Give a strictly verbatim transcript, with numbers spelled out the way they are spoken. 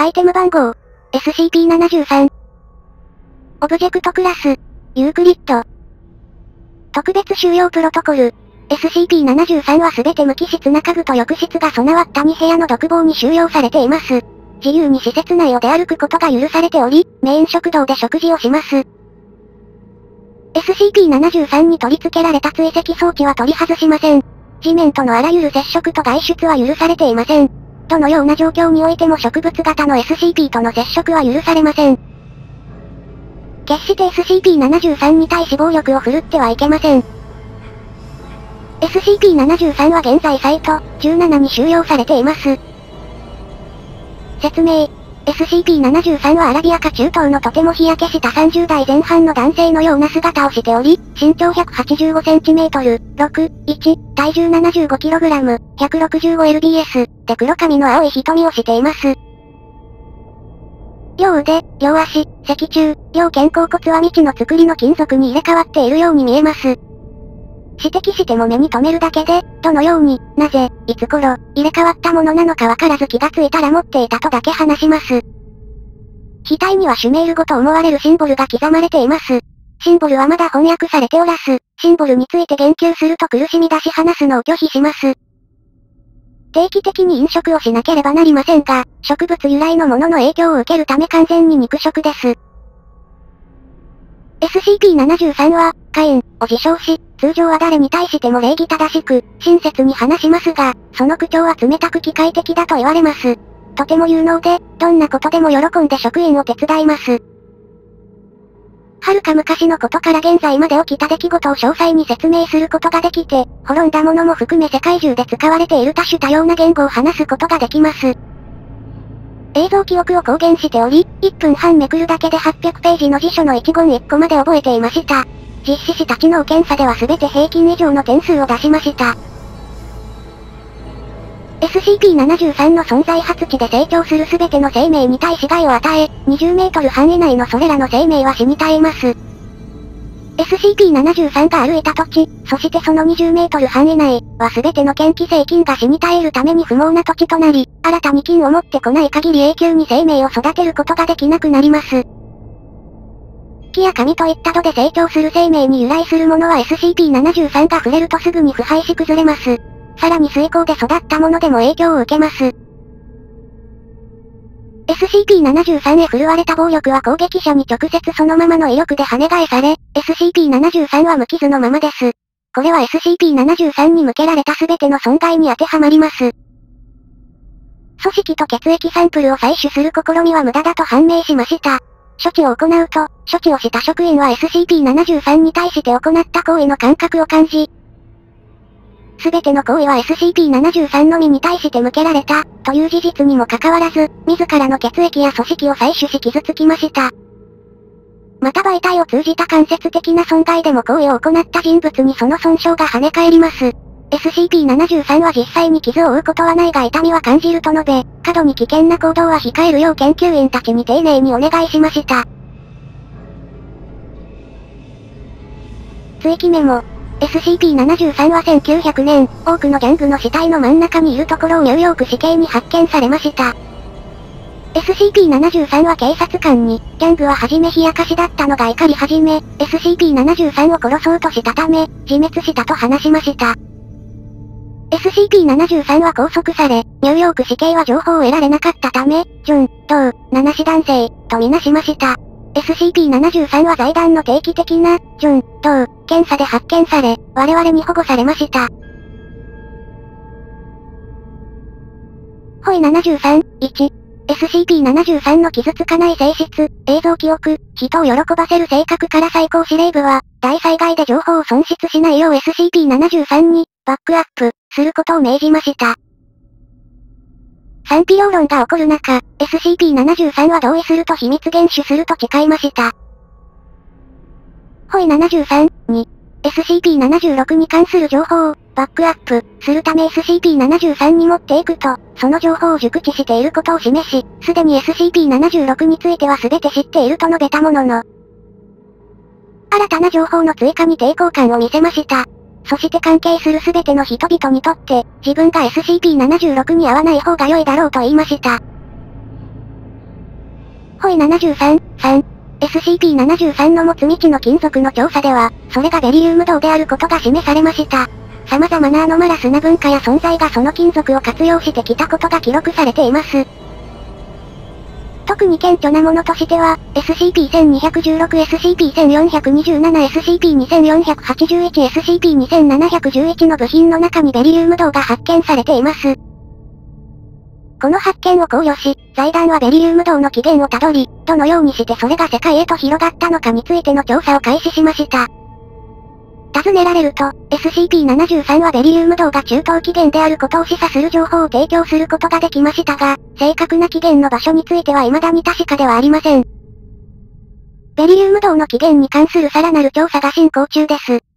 アイテム番号、エスシーピーななじゅうさん。オブジェクトクラス、ユークリッド。特別収容プロトコル、エスシーピーななじゅうさん はすべて無機質な家具と浴室が備わったに部屋の独房に収容されています。自由に施設内を出歩くことが許されており、メイン食堂で食事をします。エスシーピーななじゅうさん に取り付けられた追跡装置は取り外しません。地面とのあらゆる接触と外出は許されていません。どのような状況においても植物型の エスシーピー との接触は許されません。決して エスシーピーななじゅうさん に対し暴力を振るってはいけません。エスシーピーななじゅうさん は現在サイトじゅうななに収容されています。説明。エスシーピーななじゅうさん はアラビアか中東のとても日焼けしたさんじゅう代前半の男性のような姿をしており、身長 ひゃくはちじゅうごセンチメートル、ろく、いち、体重 ななじゅうごキログラム、ひゃくろくじゅうごエルビーエス、で黒髪の青い瞳をしています。両腕、両足、脊柱、両肩甲骨は未知の作りの金属に入れ替わっているように見えます。指摘しても目に留めるだけで、どのように、なぜ、いつ頃、入れ替わったものなのかわからず気がついたら持っていたとだけ話します。額にはシュメール語と思われるシンボルが刻まれています。シンボルはまだ翻訳されておらず、シンボルについて言及すると苦しみ出し話すのを拒否します。定期的に飲食をしなければなりませんが、植物由来のものの影響を受けるため完全に肉食です。エスシーピーななじゅうさん は、カイン、を自称し、通常は誰に対しても礼儀正しく、親切に話しますが、その口調は冷たく機械的だと言われます。とても有能で、どんなことでも喜んで職員を手伝います。遥か昔のことから現在まで起きた出来事を詳細に説明することができて、滅んだものも含め世界中で使われている多種多様な言語を話すことができます。映像記憶を公言しており、いっぷんはんめくるだけではっぴゃくページの辞書の一言一句まで覚えていました。実施した知能検査では全て平均以上の点数を出しました。エスシーピーななじゅうさん の存在発地で成長する全ての生命に対死害を与え、にじゅうメートル範囲内のそれらの生命は死に絶えます。エスシーピーななじゅうさん が歩いた土地、そしてそのにじゅうメートル範囲内は全ての嫌気性菌が死に絶えるために不毛な土地となり、新たに菌を持ってこない限り永久に生命を育てることができなくなります。木や紙といった土で成長する生命に由来するものは エスシーピーななじゅうさん が触れるとすぐに腐敗し崩れます。さらに水耕で育ったものでも影響を受けます。エスシーピーななじゅうさん へ振るわれた暴力は攻撃者に直接そのままの威力で跳ね返され、エスシーピーななじゅうさん は無傷のままです。これは エスシーピーななじゅうさん に向けられた全ての損害に当てはまります。組織と血液サンプルを採取する試みは無駄だと判明しました。処置を行うと、処置をした職員は エスシーピーななじゅうさん に対して行った行為の感覚を感じ、すべての行為は エスシーピーななじゅうさん のみに対して向けられた、という事実にもかかわらず、自らの血液や組織を採取し傷つきました。また媒体を通じた間接的な損害でも行為を行った人物にその損傷が跳ね返ります。エスシーピーななじゅうさん は実際に傷を負うことはないが痛みは感じると述べ、過度に危険な行動は控えるよう研究員たちに丁寧にお願いしました。追記メモ。エスシーピーななじゅうさん はせんきゅうひゃくねん、多くのギャングの死体の真ん中にいるところをニューヨーク市警に発見されました。エスシーピーななじゅうさん は警察官に、ギャングは初め冷やかしだったのが怒り始め、エスシーピーななじゅうさん を殺そうとしたため、自滅したと話しました。エスシーピーななじゅうさん は拘束され、ニューヨーク市警は情報を得られなかったため、ジョン、ドー、七死男性、とみなしました。エスシーピーななじゅうさん は財団の定期的な、ジョン、ドー、検査で発見され、我々に保護されました。ホイななじゅうさん、いち、エスシーピーななじゅうさん の傷つかない性質、映像記憶、人を喜ばせる性格から最高司令部は、大災害で情報を損失しないよう エスシーピーななじゅうさん に、バックアップ、することを命じました。賛否両論が起こる中、エスシーピーななじゅうさん は同意すると秘密厳守すると誓いました。ホイななじゅうさん、に、エスシーピーななじゅうろく に関する情報を、バックアップ、するため エスシーピーななじゅうさん に持っていくと、その情報を熟知していることを示し、すでに エスシーピーななじゅうろく については全て知っていると述べたものの、新たな情報の追加に抵抗感を見せました。そして関係する全ての人々にとって、自分が エスシーピーななじゅうろく に会わない方が良いだろうと言いました。 ホイななじゅうさん、さん。エスシーピーななじゅうさん の持つ未知の金属の調査では、それがベリリウム銅であることが示されました。様々なアノマラスな文化や存在がその金属を活用してきたことが記録されています。特に顕著なものとしては、エスシーピーせんにひゃくじゅうろく、エスシーピーせんよんひゃくにじゅうなな、エスシーピーにせんよんひゃくはちじゅういち、エスシーピーにせんななひゃくじゅういち の部品の中にベリリウム銅が発見されています。この発見を考慮し、財団はベリリウム銅の起源をたどり、どのようにしてそれが世界へと広がったのかについての調査を開始しました。尋ねられると、エスシーピーななじゅうさん はベリリウム銅が中東起源であることを示唆する情報を提供することができましたが、正確な起源の場所については未だに確かではありません。ベリリウム銅の起源に関するさらなる調査が進行中です。